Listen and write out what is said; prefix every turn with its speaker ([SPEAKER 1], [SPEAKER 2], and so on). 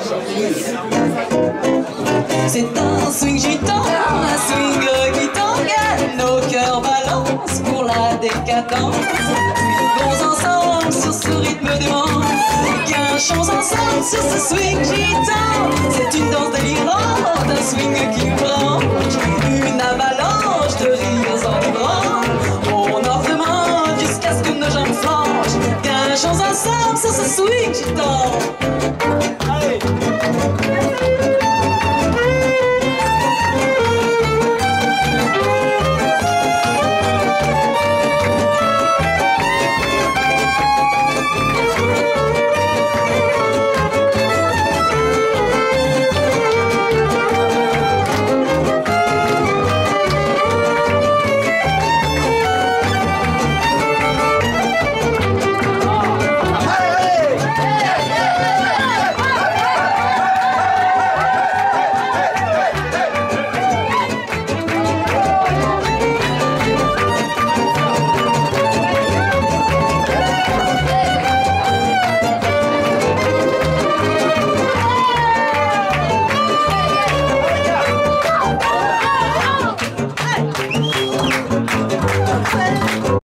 [SPEAKER 1] C'est un swing gitan, un swing requitant, nos cœurs balancent pour la décadence. Bons ensemble sur ce rythme dément, gâchons ensemble sur ce swing gitan. C'est une danse délirante, un swing qui branche, une avalanche de rires enivrants. On en demande jusqu'à ce que nos jambes flanchent, gâchons ensemble sur ce swing gitan.